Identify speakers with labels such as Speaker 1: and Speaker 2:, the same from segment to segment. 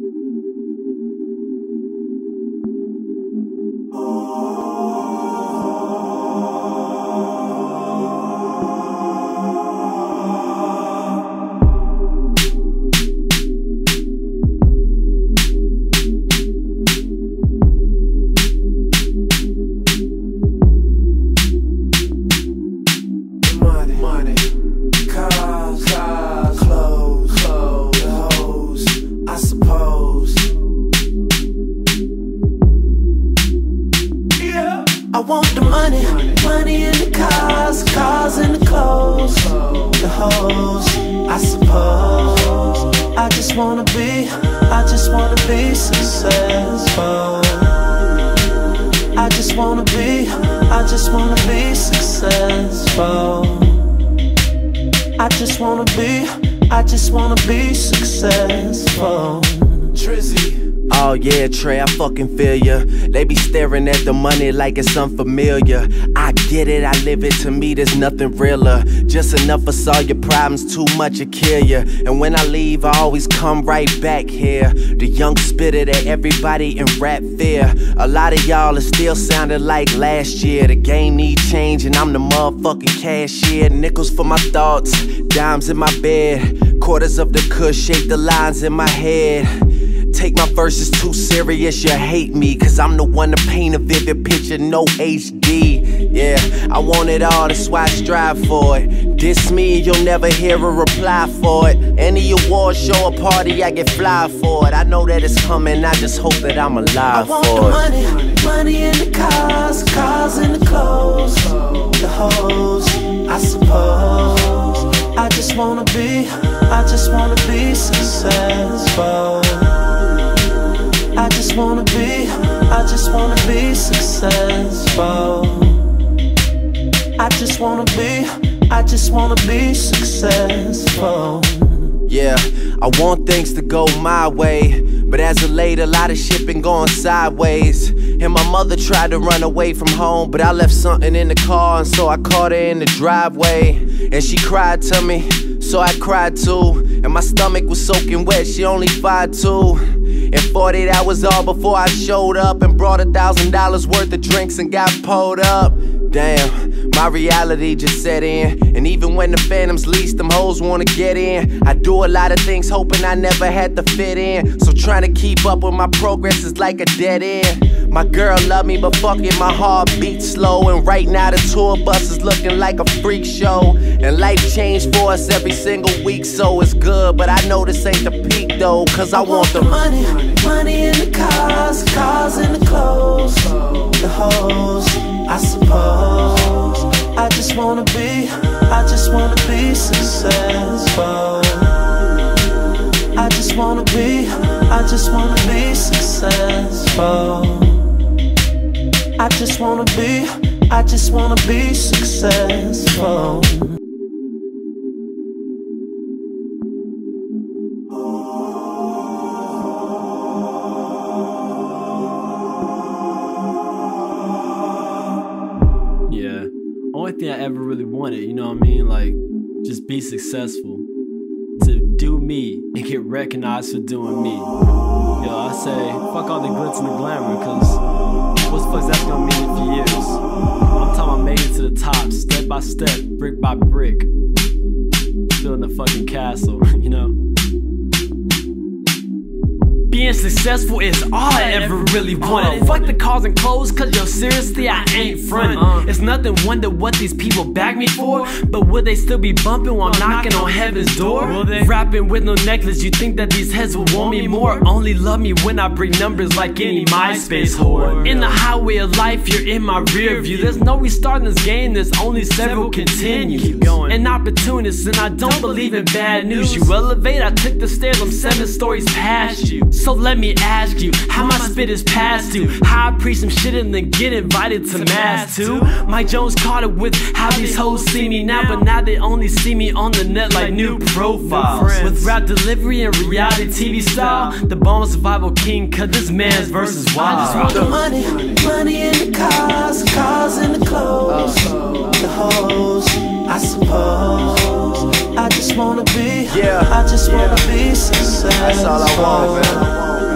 Speaker 1: I want the money, money in the cars, cars in the clothes, the hoes, I suppose. I just wanna be successful. I just wanna be successful. I just wanna be successful.
Speaker 2: Trizzy. Oh yeah, Trey, I fucking feel ya. They be staring at the money like it's unfamiliar. I get it, I live it, to me there's nothing realer. Just enough for solve your problems, too much to kill ya. And when I leave, I always come right back here. The young spitter that everybody in rap fear. A lot of y'all are still sounding like last year. The game need change and I'm the motherfucking cashier. Nickels for my thoughts, dimes in my bed. Quarters of the kush shape the lines in my head. Take my verses too serious, you hate me, cause I'm the one to paint a vivid picture, no HD. Yeah, I want it all, that's why I strive for it. Diss me, you'll never hear a reply for it. Any award show or party, I get fly for it. I know that it's coming, I just hope that I'm alive for it.
Speaker 1: I want the money, money in the cars, cars in the clothes, the hoes, I suppose. I just wanna be successful. I just wanna be successful. I just wanna be successful.
Speaker 2: Yeah, I want things to go my way, but as of late, a lot of shit been going sideways. And my mother tried to run away from home, but I left something in the car, and so I caught her in the driveway. And she cried to me, so I cried too. And my stomach was soaking wet, she only 5'2". And 48 hours all before I showed up and brought $1,000 worth of drinks and got pulled up. Damn, my reality just set in. And even when the phantoms least, them hoes wanna get in. I do a lot of things hoping I never had to fit in. So trying to keep up with my progress is like a dead end. My girl love me, but fuck it, my heart beats slow. And right now the tour bus is looking like a freak show. And life changed for us every single week, so it's good. But I know this ain't the peak though, cause I want the
Speaker 1: money, money in the cars, cars in the clothes, the hoes, I suppose. I just wanna be successful. I just wanna be successful. I just wanna be successful.
Speaker 3: Yeah, only thing I ever really wanted, you know what I mean? Like, just be successful. To do me and get recognized for doing me. Yo, I say, fuck all the glitz and the glamour, cause what's fuck's that gonna mean in a few years? I'm talking about making it to the top, step by step, brick by brick. Building a fucking castle, you know? Being successful is all I ever really wanted. Fuck the cars and clothes, cause yo, seriously, I ain't frontin'. It's nothing wonder what these people bag me for, but would they still be bumping while knocking on heaven's door? Rapping with no necklace, you think that these heads will want me more? Only love me when I bring numbers like any MySpace whore. In the highway of life, you're in my rear view. There's no restarting this game, there's only several continues. Keep going. An opportunist, and I don't believe in bad news. You elevate, I took the stairs, I'm 7 stories past you. So let me ask you, how my spit is past you. How I preach some shit and then get invited to mass too. Mike Jones caught it with how these hoes see me now, but now they only see me on the net like new profiles. With rap delivery and reality TV style, the bomb survival king, cause this man's verse is wild.
Speaker 1: I just want the money, money in the cars, cars in the clothes, the hoes, I suppose. I just wanna be successful.
Speaker 2: That's all I want, man.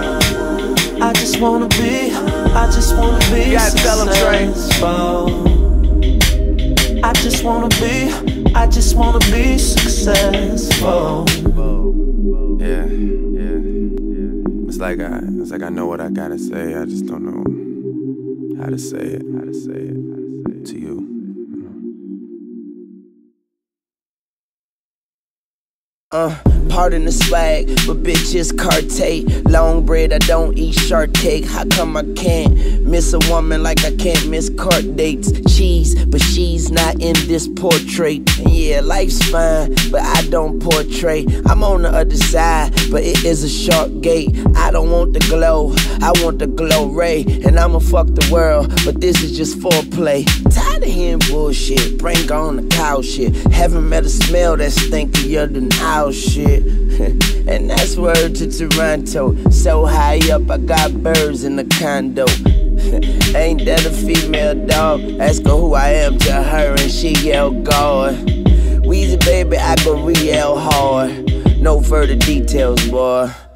Speaker 1: just wanna be
Speaker 2: You gotta tell 'em, Trey.
Speaker 1: successful. I just wanna be successful.
Speaker 2: Yeah. It's like I know what I gotta say. I just don't know how to say it to you.
Speaker 4: Pardon the swag, but bitch it's Cartier. Long bread, I don't eat shark cake. How come I can't miss a woman like I can't miss court dates? Cheese, but she's not in this portrait. And yeah, life's fine, but I don't portray. I'm on the other side, but it is a short gate. I don't want the glow, I want the glow ray. And I'ma fuck the world, but this is just foreplay. Tired of hearing bullshit, bring on the cow shit. Haven't met a smell that's stinkier than owl shit. And that's word to Toronto. So high up, I got birds in the condo. Ain't that a female dog? Ask her who I am to her and she yell God. Weezy baby, I go real hard. No further details, boy.